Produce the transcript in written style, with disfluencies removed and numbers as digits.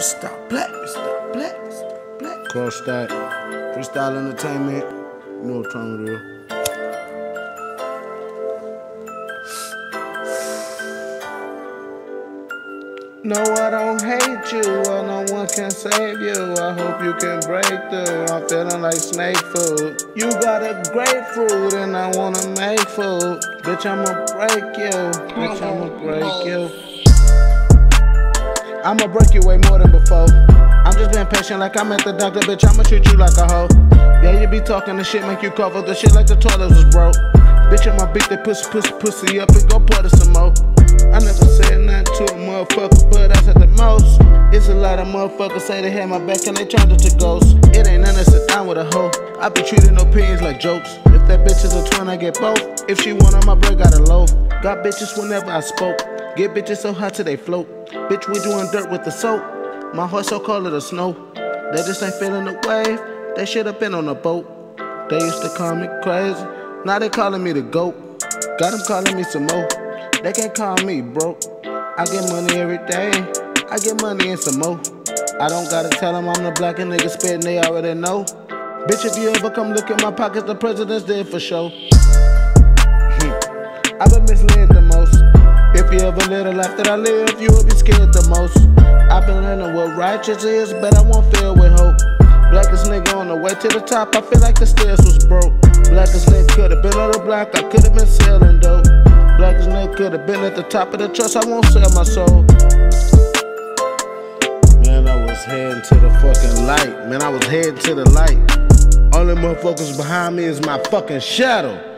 Mr. Black, Mr. Black, Mr. Black. Cross Stack, Freestyle Entertainment. You know what time it is. No, I don't hate you, or no one can save you. I hope you can break through. I'm feeling like snake food. You got a grapefruit and I wanna make food. Bitch, I'ma break you. Bitch, I'ma break you. I'ma break you way more than before. I'm just being patient like I'm at the doctor. Bitch, I'ma treat you like a hoe. Yeah, you be talking the shit, make you cover the shit like the toilet was broke. Bitch, I'ma beat that pussy up and go pour it some more. I never said nothing to a motherfucker, but I said the most. It's a lot of motherfuckers say they had my back and they turned it to ghosts. It ain't nothing to sit down with a hoe. I be treating opinions like jokes. If that bitch is a twin, I get both. If she want on my bread, got a loaf. Got bitches whenever I spoke. Get bitches so hot till they float. Bitch, we doing dirt with the soap. My heart so cold it a snow. They just ain't feeling the wave. They should've been on a boat. They used to call me crazy. Now they calling me the GOAT. Got them calling me some more. They can't call me broke. I get money every day. I get money and some more. I don't gotta tell them I'm the black and niggas spitting, they already know. Bitch, if you ever come look in my pockets, the president's dead for sure. I've been misled the most. If you ever live the life that I live, you will be scared the most. I've been learning what righteous is, but I won't feel with hope. Blackest nigga on the way to the top, I feel like the stairs was broke. Blackest nigga could've been on the block, I could've been selling dope. Blackest nigga could've been at the top of the trust, I won't sell my soul. Man, I was heading to the fucking light. Man, I was heading to the light. Only motherfuckers behind me is my fucking shadow.